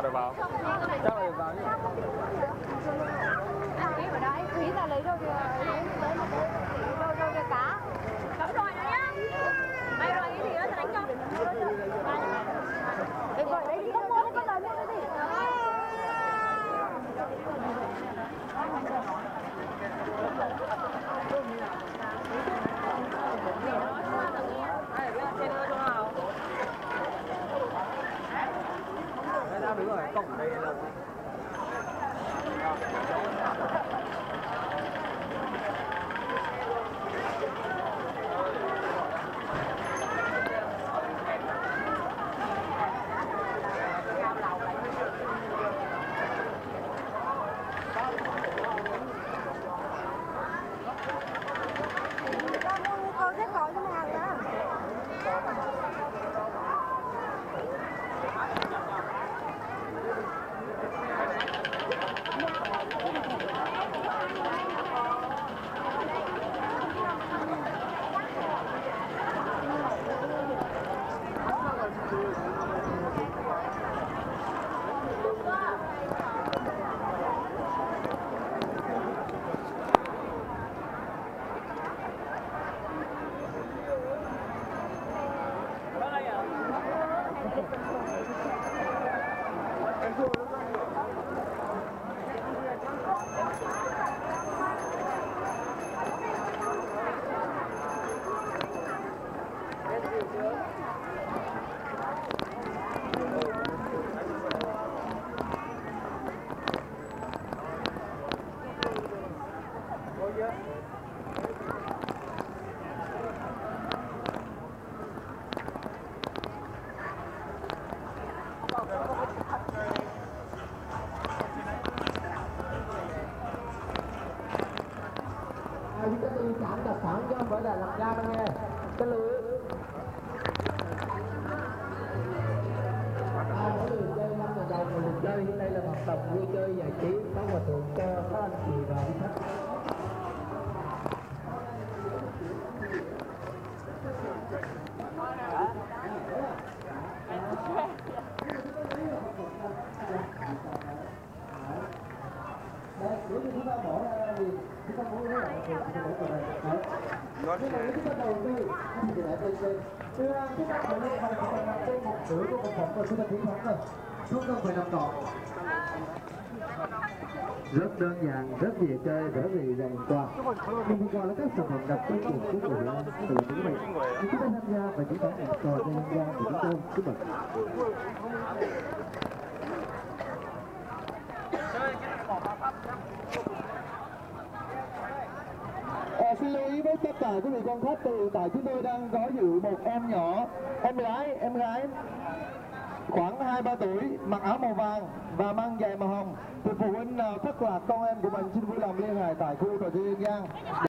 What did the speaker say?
được vào. Chắc là vào nhỉ. Cái ở đây Thúy ra lấy đâu kìa, đâu kìa cá. Cắm rồi nữa nhá. Mày rồi cái gì đó tao đánh cho. Để gọi đấy đi, không muốn con lời nữa gì. Đúng rồi, cổng đây là Con rất gọi cho mày hàng đó. Cái tư chạm đặt thẳng chứ không phải là lật ra đâu nghe. Cái lưới mỗi người chơi 5 ngày đầu của mình chơi. Đây là hoạt động vui chơi giải trí có hòa thượng cho các anh chị và quý khách. Đấy, nếu như chúng ta bỏ ra thì chúng ta cũng có thể chúng ta bỏ ra. Đấy. Cái này chúng ta đầu tư thì lại đây đây. Chúng ta phải lên bài chúng ta đặt trên một chuỗi của một phẩm và chúng ta chiến thắng rồi. Không cần phải làm tròn. Rất đơn giản, rất dễ chơi, rất dễ dàng qua. Nhưng vừa qua là các sản phẩm đặc trưng của người Việt từ những mình. Khi chúng ta tham gia và chiến thắng một trò chơi dân gian của chúng tôi, chúc mừng. Xin lưu ý với tất cả quý vị quan khách, hiện tại chúng tôi đang có dự một em nhỏ, em gái khoảng 2-3 tuổi, mặc áo màu vàng và mang giày màu hồng. Thì phụ huynh nào thất lạc con em của mình xin vui lòng liên hệ tại khu trò chơi dân gian.